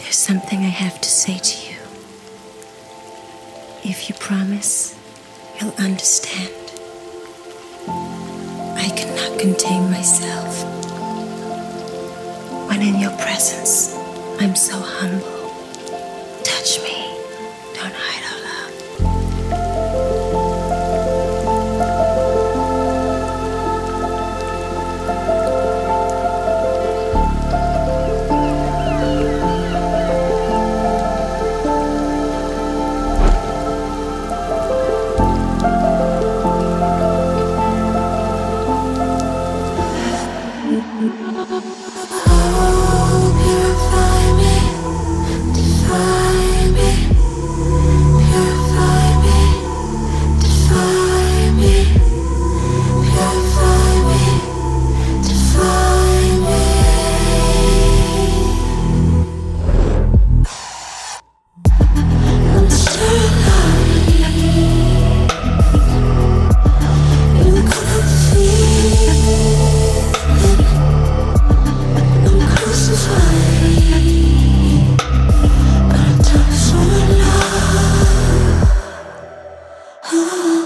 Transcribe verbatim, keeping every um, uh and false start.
There's something I have to say to you. If you promise, you'll understand. I cannot contain myself. When in your presence, I'm so humble. Touch me, don't hide our love. Oh